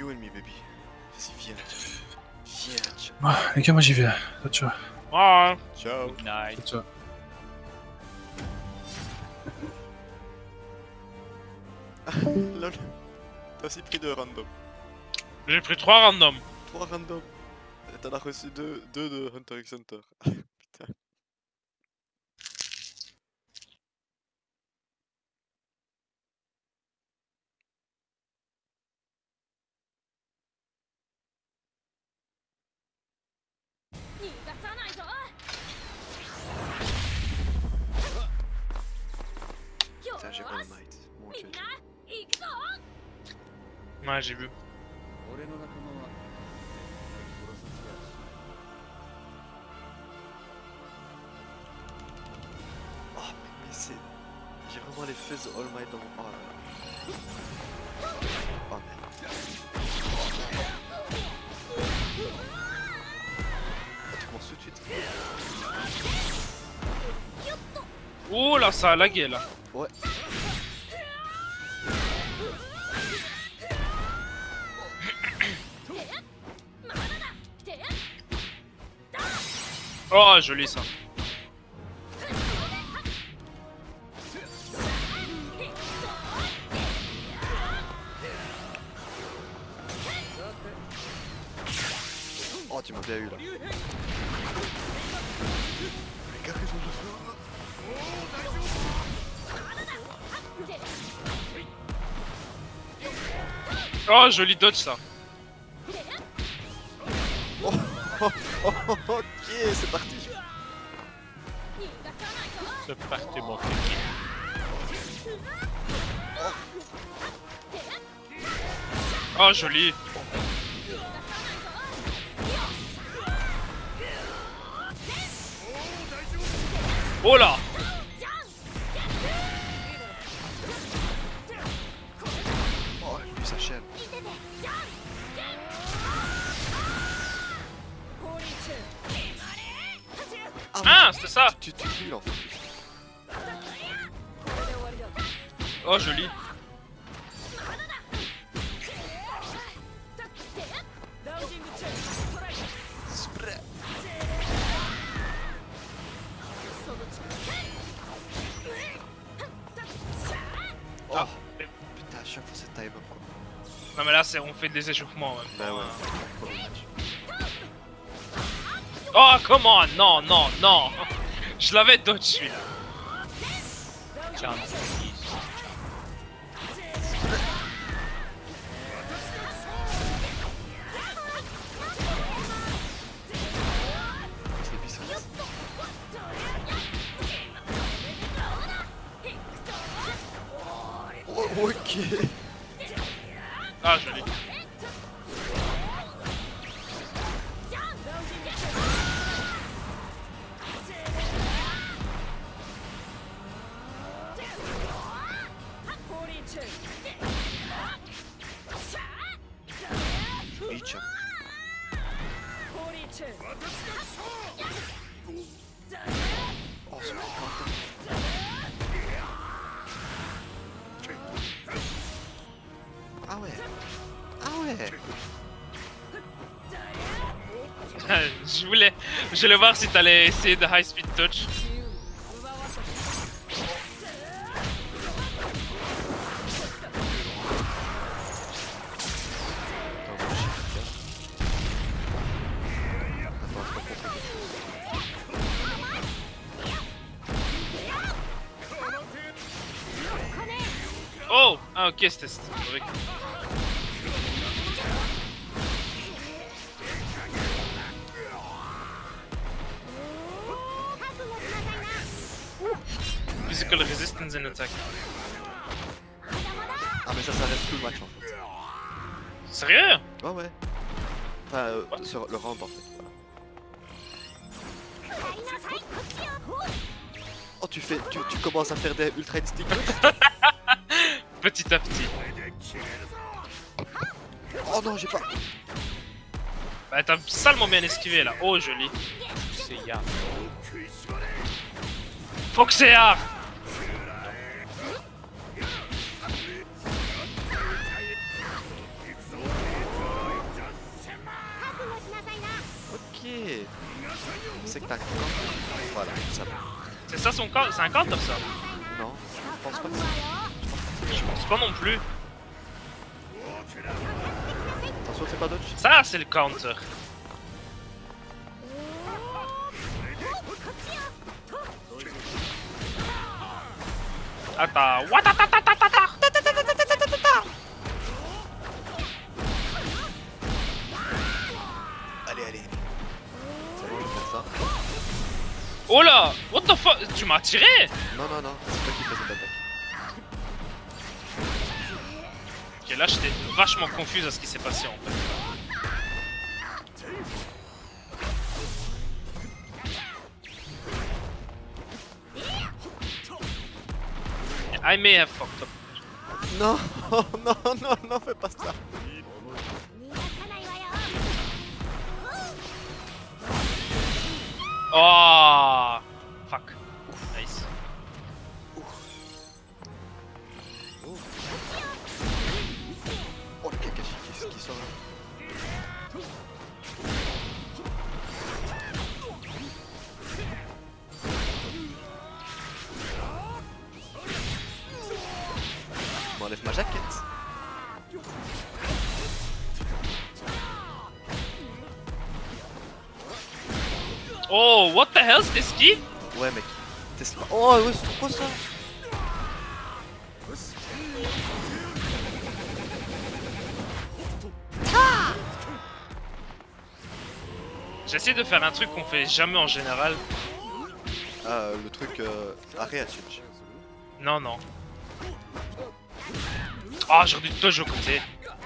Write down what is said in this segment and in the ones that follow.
you and me, baby. Vas-y, viens. Viens, ciao. Ah, les gars, moi j'y vais. Ciao. Ouais. Ciao. Good night. Ciao. Lol. T'as aussi pris 2 random. J'ai pris 3 random. 3 random. Et t'en as reçu 2 de Hunter x Hunter. Putain. Putain, j'ai All Might. Mon dieu. Ouais, j'ai vu. Oh, mais c'est. J'ai vraiment les fesses de All Might dans mon. Oh là là. Oh merde. Ah, tu commences tout de suite. Oh là, ça a lagué là. Ouais. Oh, joli ça. Oh, tu m'as bien eu là. Mais qu'est-ce qu'ils ont de faire? Oh, joli dodge ça. Oh, oh, oh, oh, ok, c'est parti. C'est parti mon truc. Oh, joli. Oh là. Oh, lui, sa chaîne. Ah, c'était ça. Tu cries en fait. Oh, joli. Oh, Ah. putain, à chaque fois c'est time up quoi. Non mais là, c'est on fait des échauffements. Ouais. Bah ouais. Oh, comment? Non, non, non. Je l'avais dodge celui-là. Tiens, C'est bizarre. Oh, ok. Ah, joli. Reach. Oh, c'est pas Ah ouais. Ah ouais. Je voulais voir si t'allais essayer de high speed touch. Oh! Ah, ok, c'était vrai. Physical resistance in attack. Ah mais ça reste tout le match en fait. Sérieux? Ouais ouais. Enfin sur le round en fait. Voilà. Oh tu commences à faire des ultra instincts. Petit à petit. Oh non j'ai pas. Bah t'as salement bien esquivé là. Oh joli. Foxéard. Foxéard. tac. Voilà, ça va. C'est ça son counter? C'est un counter ça? Non, je pense pas que c'est. Je pense pas non plus. Attention, c'est pas dodge. Ça c'est le counter. Attends. Watatatatata. Allez, allez. C'est bon, je vais faire ça. Oh là! What the fuck? Tu m'as tiré? Non, non, non, c'est toi qui fais cette attaque. Ok, là j'étais vachement confus à ce qui s'est passé en fait. I may have fucked up. Non, non, non, non, fais pas ça. Oh! Fuck. Nice. Oh, le Kakashi qui sort là. Je m'enlève ma jaquette. Oh, what the hell, c'était ski? Ouais, mec. Tesla. Oh, ouais, c'est quoi ça? J'essaie de faire un truc qu'on fait jamais en général. Ah, le truc arrêt à switch. Non, non. Ah, j'aurais dû touch au côté.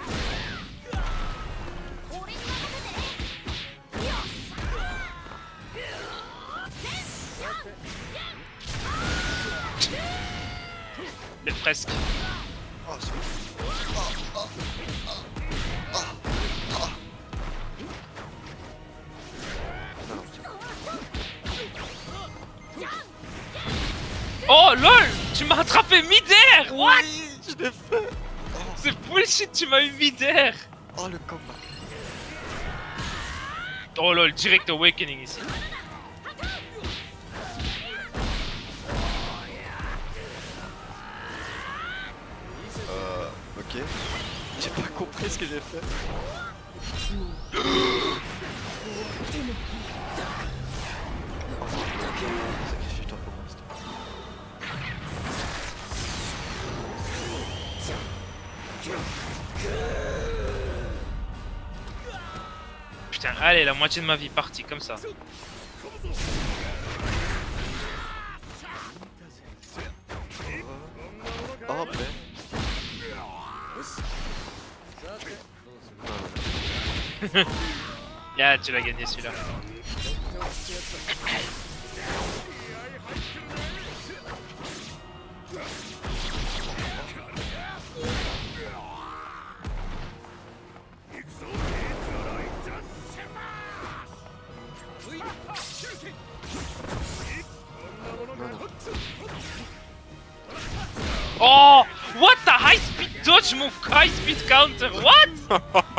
Mais presque. Oh, c'est non, non, c'est bon. Oh lol! Tu m'as attrapé mid-air! What? Oui, je l'ai fait. C'est bullshit, tu m'as eu mid-air! Oh, le combat. Oh lol, direct awakening ici. Ok. J'ai pas compris ce que j'ai fait. Sacrifie-toi pour moi, s'il te plaît. Putain, allez, la moitié de ma vie partie comme ça. Oh, ben. Yeah, tu l'as gagné celui-là. Oh! What the high speed dodge, mon high speed counter? What?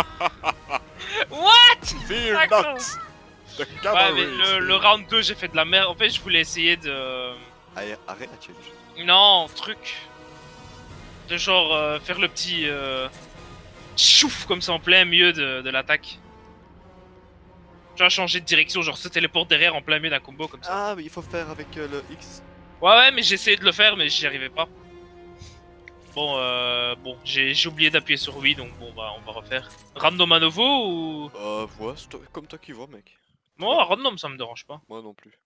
What? Fear D'accord. not! The Ouais, cavalry mais le round 2, j'ai fait de la merde. En fait, je voulais essayer de. Allez, arrête à challenge. Non, truc. De genre faire le petit. Chouf comme ça en plein milieu de l'attaque. Tu vas changer de direction, genre se téléporte derrière en plein milieu d'un combo comme ça. Ah, mais il faut faire avec le X. Ouais, mais j'ai essayé de le faire, mais j'y arrivais pas. Bon, bon, j'ai oublié d'appuyer sur oui, donc bon, bah, on va refaire. Random à nouveau ou. Ouais, c'est comme toi qui vois, mec. Bon, random, ça me dérange pas. Moi non plus.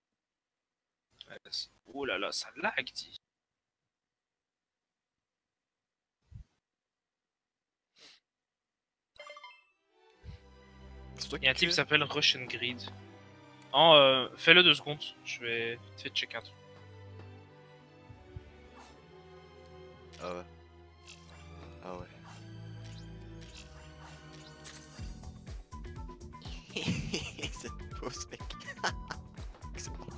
Oh là là, ça lag, dit. C'est toi Il y a un qui type qui fais? s'appelle Russian Greed. Oh, fais-le 2 secondes, je vais te check un truc. Ah ouais. Ah ouais. Cette pause, mec. C'est bon.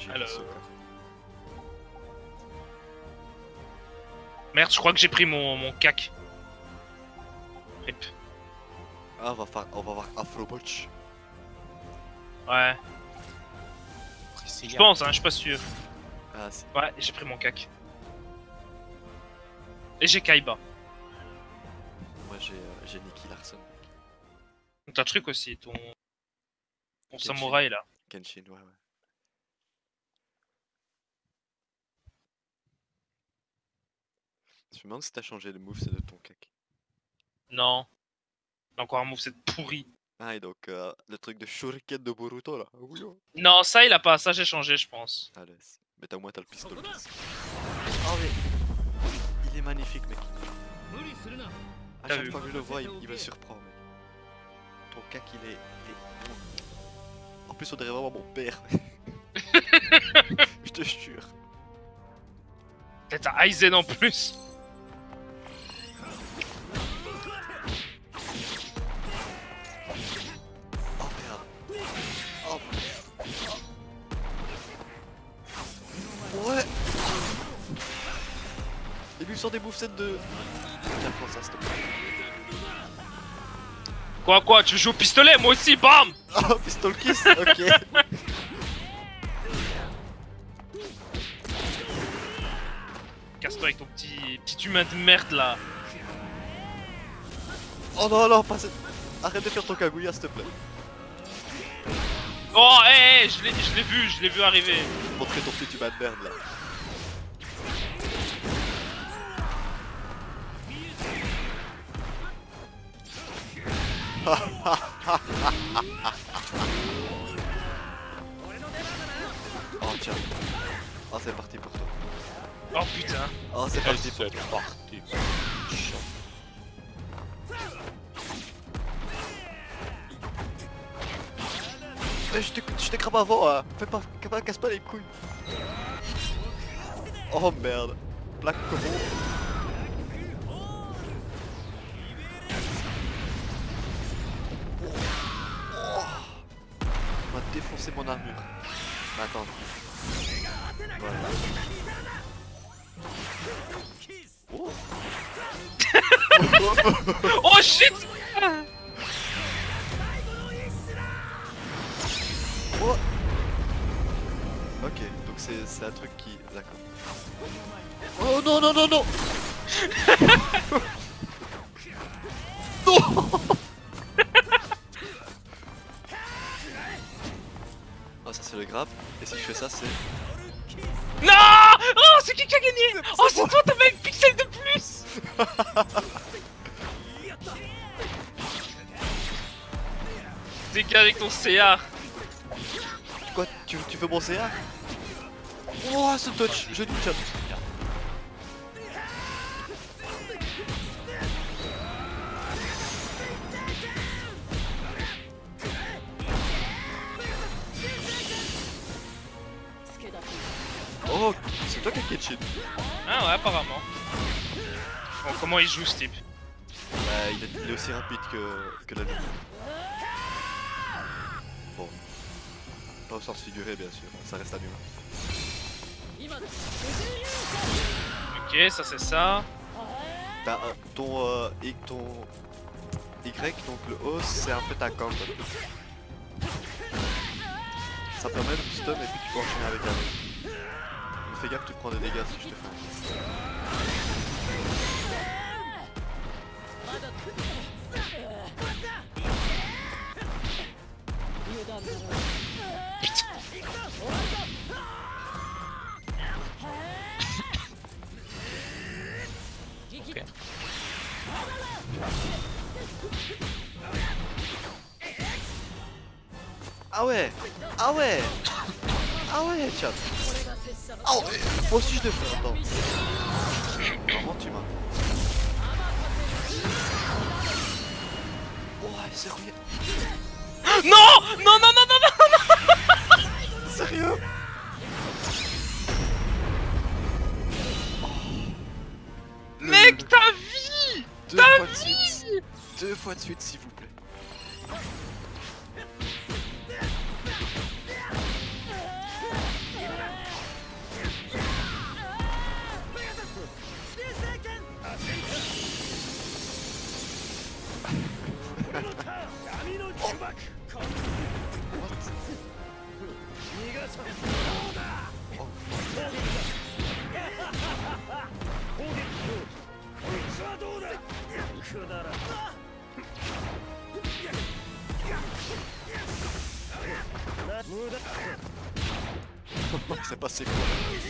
j'ai Alors. Hisoka. Merde, je crois que j'ai pris mon cac. Rip. Ah, on va voir Afro Botch. Ouais, je pense, hein, je suis pas sûr. Ah, si. Ouais, j'ai pris mon cac. Et j'ai Kaiba. Moi j'ai Nicky Larson. T'as un truc aussi, ton Kenshin. samouraï là. Kenshin, ouais. Je me demande si t'as changé le moveset de ton cac. Non. Encore un moveset pourri. Ah, et donc le truc de Shuriken de Boruto là. Oui, oh. Non, ça il a pas, ça j'ai changé, je pense. Allez, mais au moins t'as le pistolet. Oh, mais il est magnifique, mec. À T'as chaque vu. fois que je le vois, il me surprend, mec. Ton cac, il est... En plus, on dirait vraiment mon père. Je te jure. Peut-être un Aizen en plus. Oh merde. Oh. Ouais. Et lui sort des movesets de... Tiens, prends ça, s'il te plaît. Quoi, tu joues au pistolet, moi aussi, bam. Oh, pistol kiss. Ok. Casse-toi avec ton petit humain de merde là. Oh non, non, pas... Arrête de faire ton Kaguya, s'il te plaît. Oh, hé, je l'ai vu arriver. Montrer ton petit humain de merde, là. Oh tiens. Oh c'est parti pour toi. Oh putain. Oh c'est parti pour toi. parti. Je te crabe avant, hein. Fais pas, casse pas les couilles. Oh merde. Plaque combo. On m'a défoncé mon armure. Mais attends. Voilà. Oh. Oh shit. Oh. Ok, donc c'est un truc qui... D'accord. Oh non non non non. Non. Oh ça c'est le grab, et si je fais ça c'est... Non. Oh, c'est qui a gagné? Oh, c'est toi, t'avais une pixel de plus. Dégage avec ton CA. Quoi, tu veux mon CA? Oh ce touch, je touche. Oh, c'est toi qui as Kenshin. Ah ouais, apparemment. Bon, comment il joue ce type? Il est aussi rapide que la lumière. Bon. Pas au sens figuré bien sûr, ça reste un humain. Ok, ça c'est ça. Bah, ton Y, donc le O, c'est en fait un camp. Ça permet de stun et puis tu peux enchaîner avec un autre. Mais fais gaffe, tu prends des dégâts si je te fais. Ok. Ah ouais. Ah ouais. Ah ouais, chat. Oh, moi aussi je le fais, attends. Comment tu m'as... Ouais, sérieux. Non, non, non, non, non, non. Sérieux. Mec, ta vie. Deux fois de suite. Deux fois de suite, s'il vous plaît. C'est passé quoi?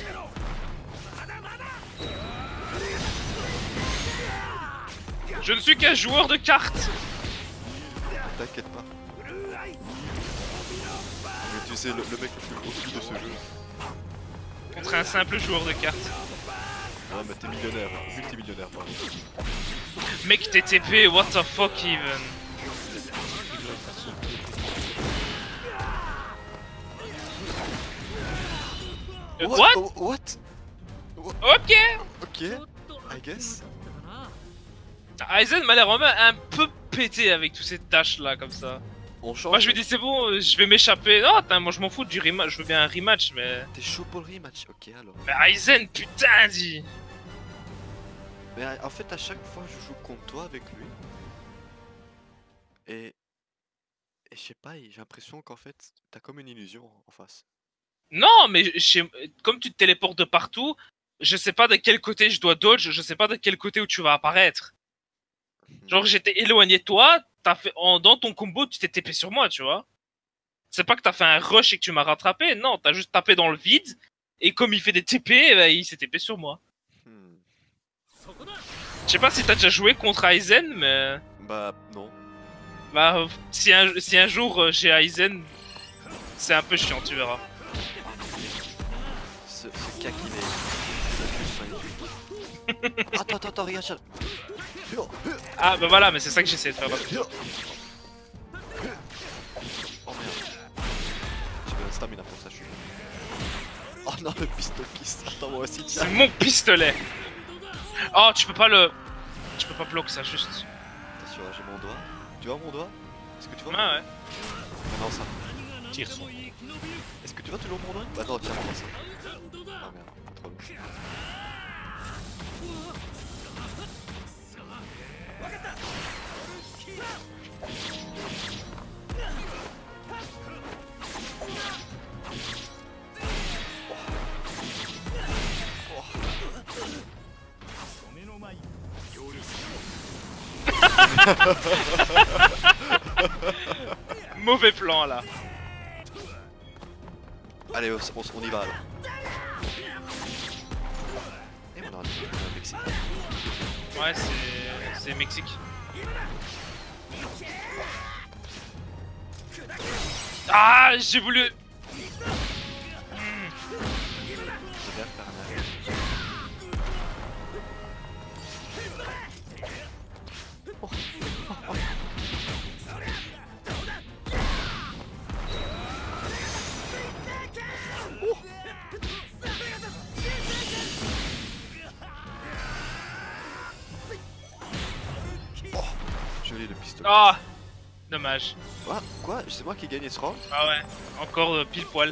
Je ne suis qu'un joueur de cartes. T'inquiète pas. Mais tu sais, le mec le plus gros cul de ce jeu. Contre un simple joueur de cartes. Ouais, mais t'es millionnaire, multimillionnaire, pardon. Mec, t'es TP, what the fuck even. What? What? Ok. Ok, I guess. Aizen m'a l'air vraiment un peu pété avec toutes ces tâches là comme ça. On change. Moi je me dis c'est bon, je vais m'échapper. Non, attends, moi je m'en fous du rematch, je veux bien un rematch mais... T'es chaud pour le rematch, ok alors. Mais Aizen, putain dit. Mais en fait, à chaque fois, je joue contre toi avec lui. Et je sais pas, j'ai l'impression qu'en fait, t'as comme une illusion en face. Non, mais comme tu te téléportes de partout, je sais pas de quel côté je dois dodge, je sais pas de quel côté où tu vas apparaître. Genre j'étais éloigné de toi, dans ton combo tu t'es TP sur moi, tu vois. C'est pas que t'as fait un rush et que tu m'as rattrapé, non, t'as juste tapé dans le vide, et comme il fait des TP, bah, il s'est TP sur moi. Je sais pas si t'as déjà joué contre Aizen, mais... Bah, non. Bah, si un jour j'ai Aizen, c'est un peu chiant, tu verras. Ce kaki mais... Attends, regarde ça. Ah bah voilà, mais c'est ça que j'essaie de faire. Oh merde. J'ai bien stamina pour ça, je suis... Oh non, le pistolet qui sort. Attends, moi aussi, tiens. C'est mon pistolet. Oh, tu peux pas bloquer ça, juste. Attention, j'ai mon doigt. Tu vois mon doigt? Est-ce que tu vois? Ah ouais. Non, ça. Tire son. Est-ce que tu vois toujours mon doigt? Bah non, tiens, prends ça. Ah merde, trop bien. Mauvais plan là. Allez, on y va alors. Et on a un Mexique. Ouais, c'est Mexique. Ah, j'ai voulu... Je vais faire un arrêt. Joli le pistolet. Ah, dommage. Quoi? C'est moi qui ai gagné ce round? Ah ouais, encore pile poil.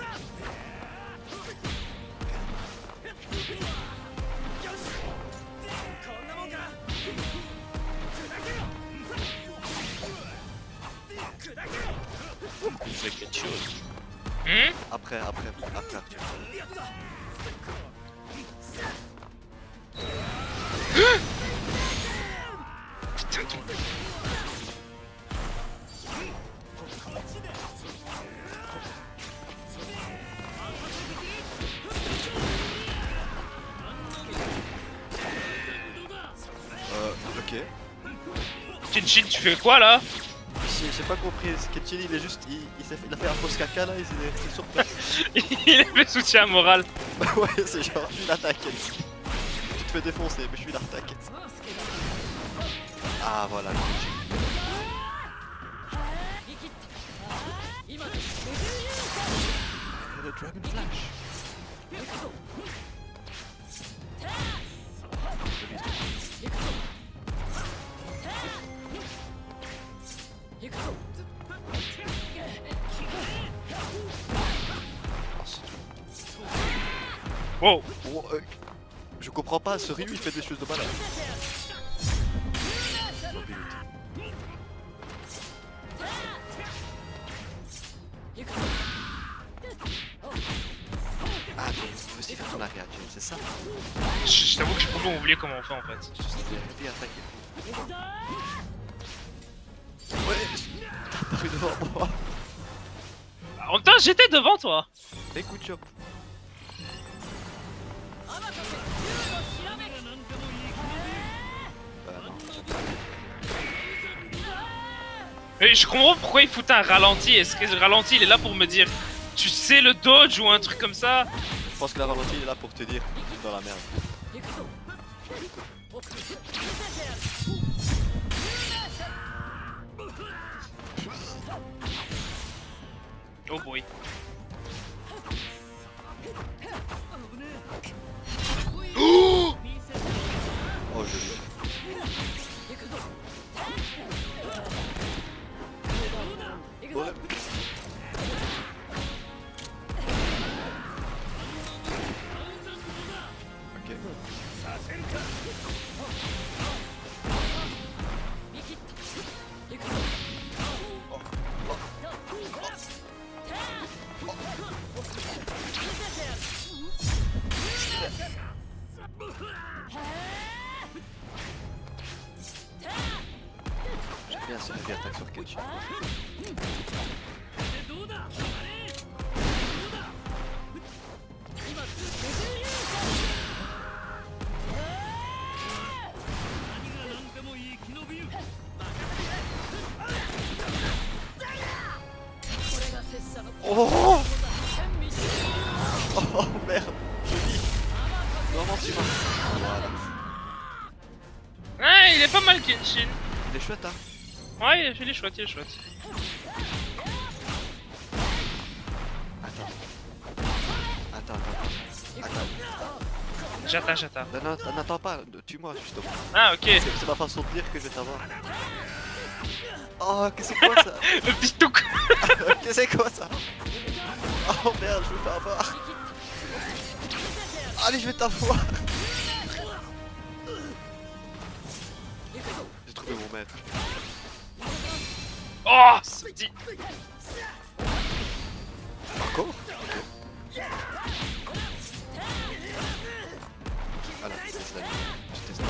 C'est quelque chose. Après. Putain, ton... Ok. Kenshin, tu fais quoi là? J'ai pas compris, Ketchin il est juste, il a fait un post caca là, il est sur place. Il a fait soutien moral. Ouais, c'est genre, je suis là, t'inquiète. Tu te fais défoncer, mais je suis là, t'inquiète. Ah voilà, Ketchin. Le Dragon Flash. Wow. Oh, je comprends pas, ce Ryu il fait des choses de malade. ça. Je t'avoue que j'ai complètement oublié comment on fait en fait. Juste bien attaquer. Ouais, t'as apparu devant moi. En même temps, j'étais devant toi. Écoute, chop. Non. Et je comprends pourquoi il fout un ralenti. Est-ce que le ralenti il est là pour me dire tu sais le dodge ou un truc comme ça? Je pense que la ralenti il est là pour te dire dans la merde. Oh boy. Oh joli. Ouais. Ok. J'aime bien ce heavy attack sur Kenshi. Oh, oh merde, joli. Vraiment tu m'as. Voilà. Ouais, il est pas mal Kenshin. Il est chouette hein. Ouais, il est chouette, il est chouette. Attends. J'attends. N'attends pas, tue-moi justement. Ah ok. C'est ma façon de dire que je vais t'avoir. Oh, qu'est-ce que c'est quoi ça? Le petit touk. Qu'est-ce que c'est quoi ça? Oh merde, je vais pas avoir. Allez, je vais t'avoir. J'ai trouvé mon maître. Oh, ce petit. Encore? Ok. Voilà, c'est la nuit. Je teste.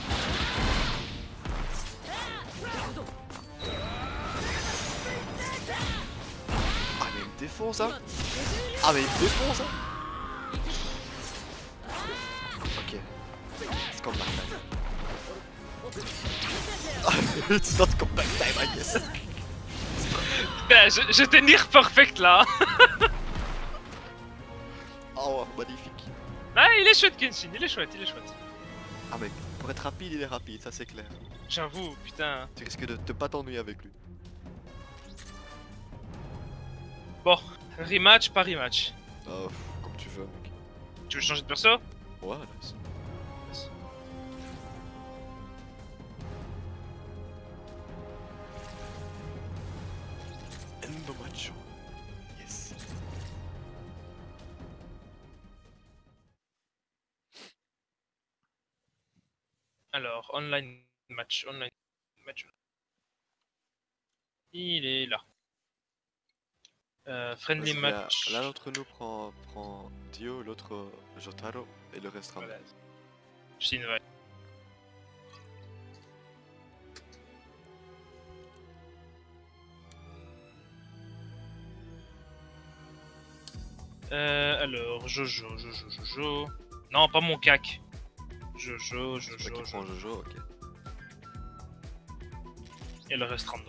Ah mais il me défonce hein. Ah mais il me défonce hein. Ok. It's comeback time. It's not comeback time I guess. J'étais near perfect là. Oh magnifique. Ah, il est chouette Kenshin, il est chouette. Ah mec, pour être rapide il est rapide, ça c'est clair. J'avoue, putain. Tu risques de pas t'ennuyer avec lui. Bon, rematch, pas rematch. Oh, comme tu veux mec. Tu veux changer de perso? Ouais, nice. Endo macho. Yes. Alors, online match. Il est là. Friendly Parce qu'il y a- match. L'un d'entre nous prend Dio, l'autre Jotaro et le reste random. Voilà. Je t'invite. Alors, Jojo. Non, pas mon cac. Jojo. C'est toi qui prends Jojo, ok. Et le reste random.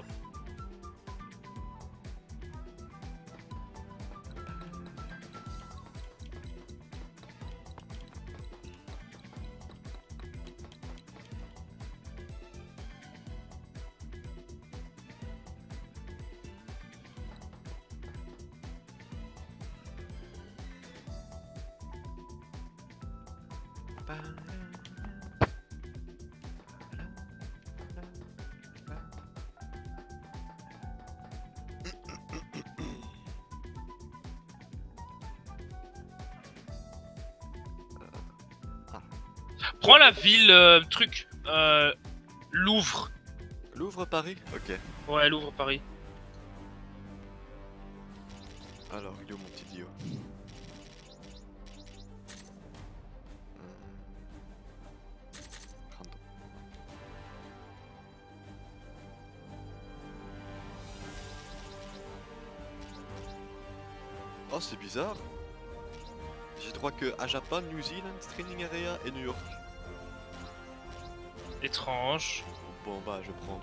Prends la ville, truc, Louvre. Louvre Paris? Ok. Ouais, Louvre, Paris. Alors, il est où mon petit Dio? Oh, c'est bizarre. J'ai droit que à Japan, New Zealand, Training Area et New York. Étrange. Bon bah je vais prendre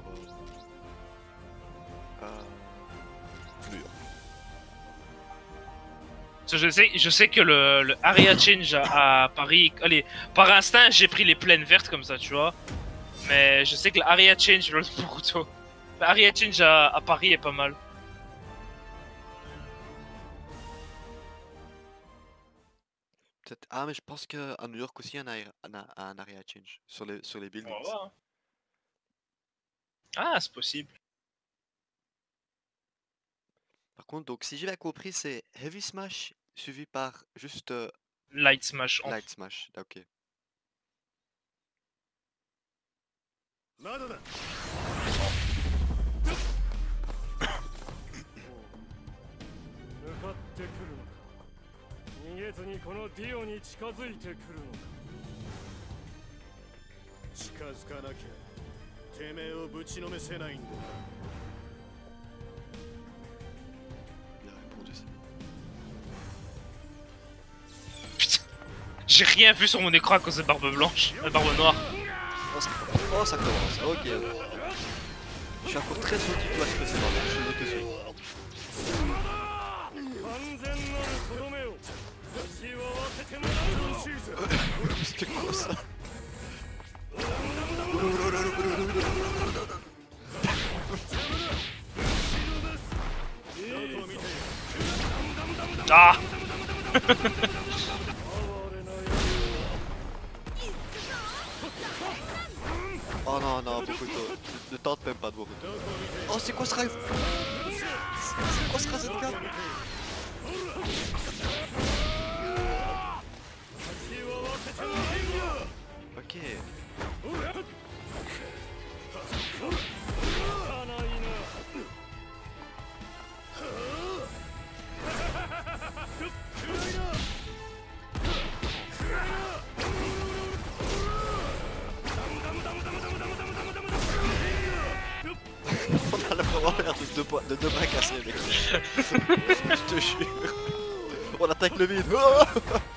New York. Parce que je sais que le area change à Paris, allez, par instinct j'ai pris les plaines vertes comme ça, tu vois. Mais je sais que l'area change, Boruto, l'area change à Paris est pas mal. Peut-être. Ah mais je pense qu'à New York aussi il y a un area change sur les On va buildings. voir, hein. Ah, c'est possible. Par contre, donc si j'ai bien compris, c'est Heavy Smash suivi par juste Light Smash. Light Smash. Ok. まだだ向かってくるのか逃げずにこのディオに近づいてくるのか近づかなきゃてめえをぶちのめせないんだ Il a répondu ça. Putain, j'ai rien vu sur mon écran à cause de Barbe Blanche, Barbe Noire. Oh ça commence. Ok. Je suis encore très sauté du match précédent. Je suis noté dessus. 完全なるとどめを味わわせてもらうぞ C'était quoi ça? Ah. Oh non, non, Boruto. Ne tente même pas de Boruto. Oh, c'est quoi ce rêve? C'est quoi ce Rasengan? Ok. On a vraiment l'air de deux bras cassés, mec. Je te jure. On attaque le vide. Oh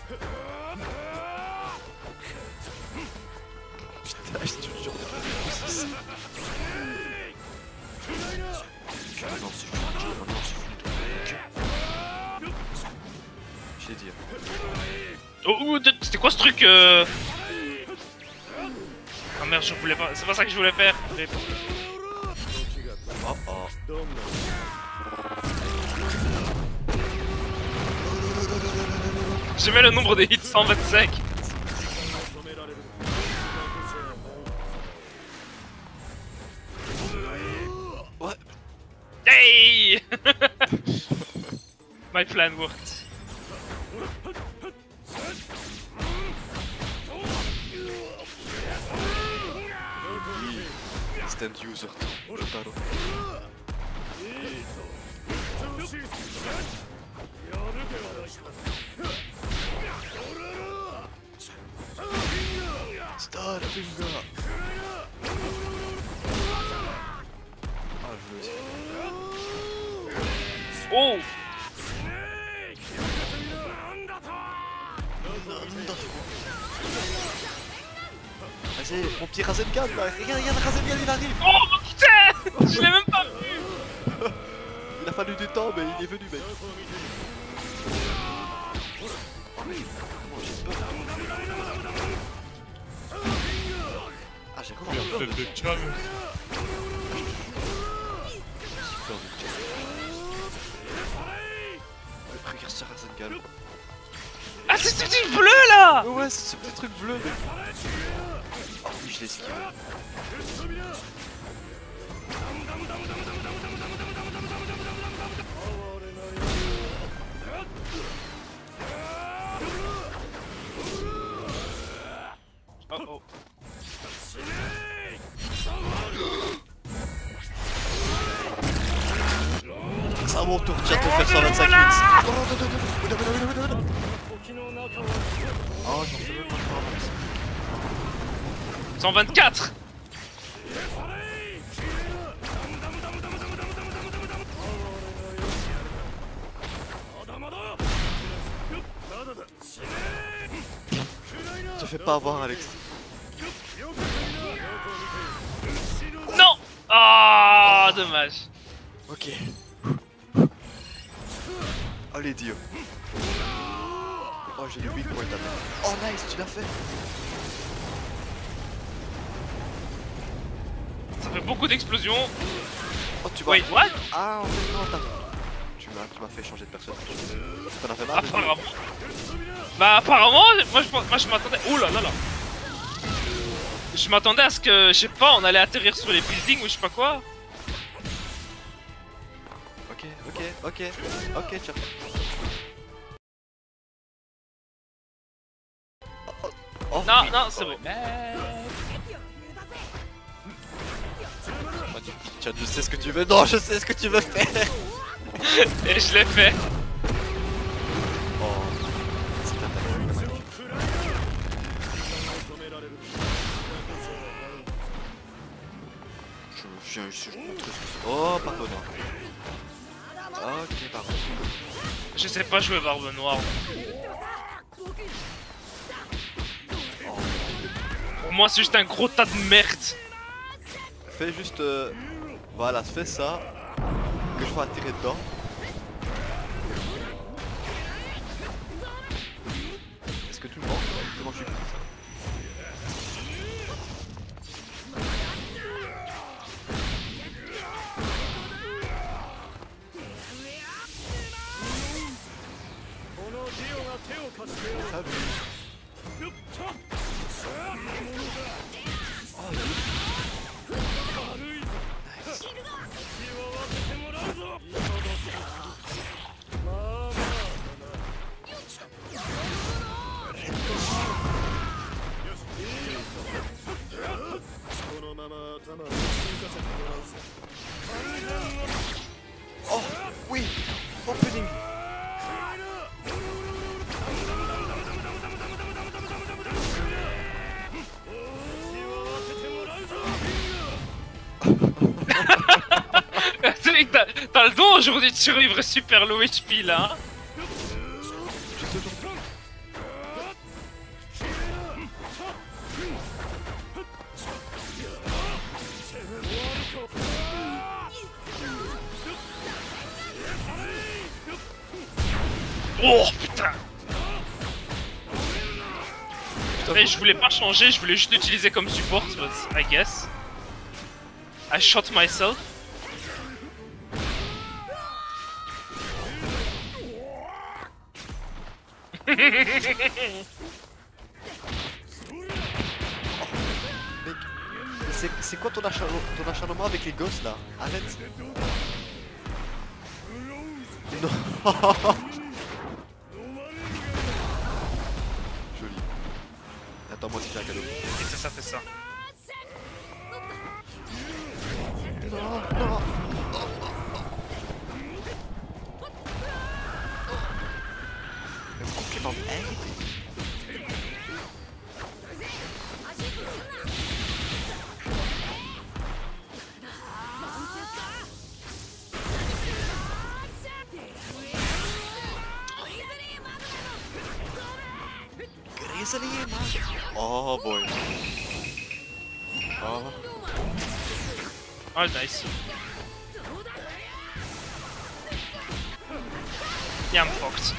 putain, je te jure. Maintenant, c'est fluide. Maintenant, c'est fluide. Je l'ai dit. Oh, c'était quoi ce truc Ah merde, je voulais pas. C'est pas ça que je voulais faire. Oh oh. J'ai mis le nombre de hits 125. Ouais. Hey. My plan worked. Instant user. Totaro. Star Finger. Ah, je veux aussi. Oh. Vas-y, mon petit Rasengan là. Regarde, Rasengan il arrive. Oh putain. Je l'ai même pas vu. Il a fallu du temps, mais il est venu, mec. Oh, j'ai peur. Ah, j'ai vraiment peur de de Chum. Regarde ce Rasengan. Ah, c'est ce petit bleu là. Ouais, c'est ce petit truc bleu, mec. Oh oui, je l'ai esquivé. Oh oh. C'est à mon tour, tiens, te faire 125 hits. Oh, j'en fais même pas 124. fais pas avoir, Alex. Non. Ah, dommage. Ok. Oh les dieux. Oh j'ai le weak point là. Oh nice, tu l'as fait. Ça fait beaucoup d'explosions. Oh tu vas. Wait, what? Ah en fait non t'as. Tu m'as fait changer de personnage. T'en as fait marre. Apparemment. Bah apparemment, moi je m'attendais. Oh là là là. Je m'attendais à ce que, je sais pas, on allait atterrir sur les buildings ou je sais pas quoi. Ok, tiens. Oh, Non, non, c'est bon. Tiens, je sais ce que tu veux. Non, je sais ce que tu veux faire. Et je l'ai fait. Oh, c'est un attaque. Je montre ce que c'est. Oh, pardon. Ok, pardon. Je sais pas jouer Barbe Noire. Pour moi, c'est juste un gros tas de merde. Fais juste. Voilà, fais ça. Que je sois attiré dedans. Est-ce que tu le manges? Comment je suis cool, ça. Salut. Oh, nice. Oh oui, opening. T'as le don aujourd'hui de survivre super low HP là. Hein. Oh putain. Mais je voulais pas changer, je voulais juste l'utiliser comme support, I guess. I shot myself. C'est quoi ton acharnement avec les gosses là? Arrête. Non. Joli. Attends, moi aussi j'ai un cadeau. Et c'est ça, c'est ça. Non, non. Compliment aide. Oh boy. Oh. Oh nice. Yeah, I'm fucked.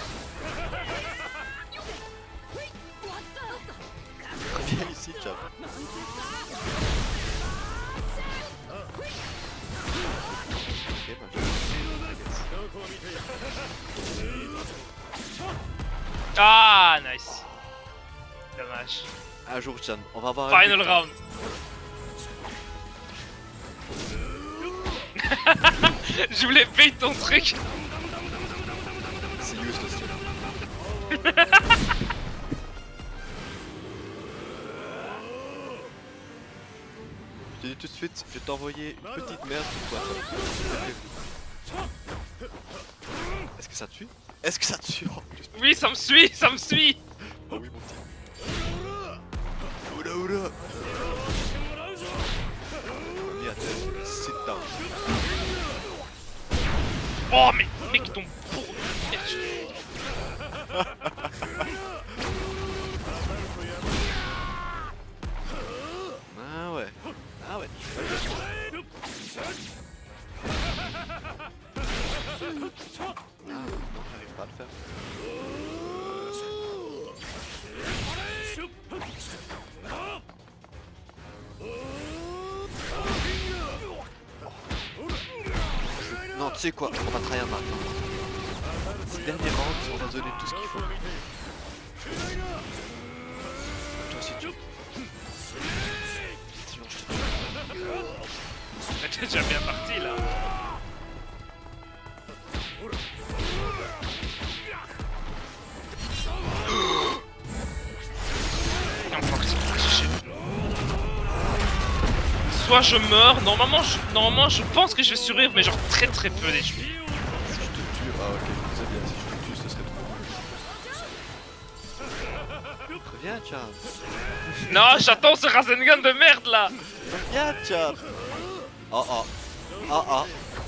Viens ici, ciao. Ok, bah Ah nice. Dommage. un jour, Chan, on va avoir Final round. Je voulais payer ton truc. C'est useless, Chan. Je te dis tout de suite, je vais t'envoyer une petite merde pour toi. Est-ce que ça tue? Est-ce que ça tue? Oh, Oui, ça me suit, ça me suit. oh oui, mon petit. Oula oula. Reviens à terre, sit down. Oh mais mec ton non, j'arrive pas à le faire. Non, tu sais quoi, on va tryhard maintenant. Ces derniers rounds, on va donner tout ce qu'il faut. Toi aussi, tu. Sinon, je te tue. Mais t'es déjà bien parti là. Non, fuck, c'est shit. Soit je meurs, normalement je pense que je vais survivre, mais genre très peu d'HP. Si je te tue, ah ok, c'est bien, si je te tue, ce serait trop. Reviens, Chad. Non, j'attends ce Rasengan de merde là. Reviens, Chad. Oh oh. Oh oh.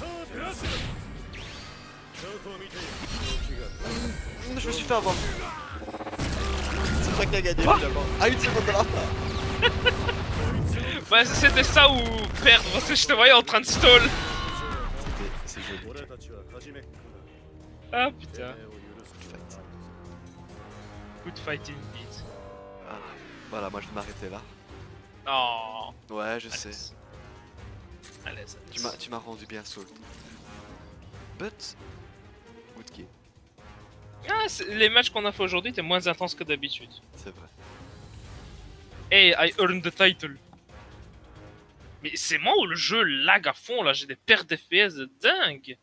Je me suis fait avoir. C'est toi qui as gagné finalement. À une seconde de la fin. Ouais, c'était ça ou perdre, parce que je te voyais en train de stall. C'est joli. 俺たちは初めっから Ah putain, を許す Fight. good fight indeed. Ah, voilà, moi je vais m'arrêter là. Oh, Ouais, je sais. allez, Tu m'as rendu bien soul. But. Good game. Ah, les matchs qu'on a fait aujourd'hui étaient moins intenses que d'habitude. C'est vrai. Hey, I earned the title. Mais c'est moi où le jeu lag à fond là, j'ai des pertes d'FPS de dingue.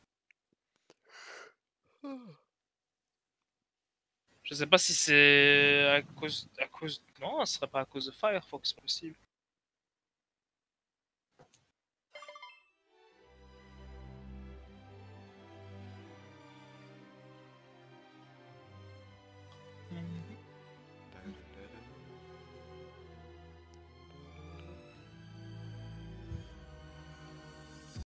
Je sais pas si c'est à cause... Non, ce serait pas à cause de Firefox possible.